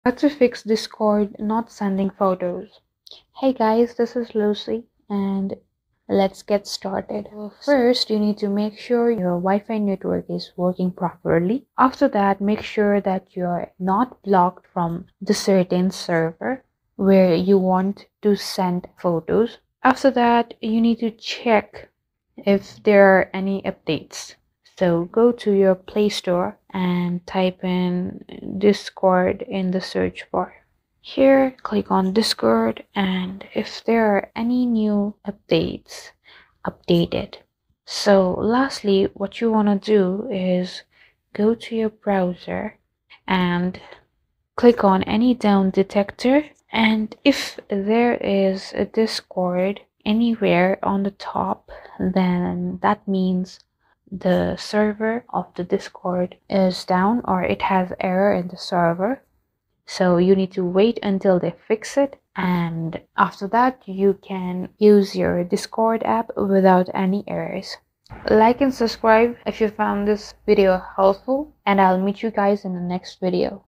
How to fix Discord not sending photos. Hey guys, this is Lucy and let's get started. First, you need to make sure your Wi-Fi network is working properly. After that, make sure that you're not blocked from the certain server where you want to send photos. After that, you need to check if there are any updates. So go to your Play Store and type in Discord in the search bar. Here, click on Discord, and if there are any new updates, update it. So lastly, what you want to do is go to your browser and click on any down detector, and if there is a Discord anywhere on the top, then that means the server of the Discord is down or it has error in the server. So you need to wait until they fix it, and after that you can use your Discord app without any errors. Like and subscribe if you found this video helpful, and I'll meet you guys in the next video.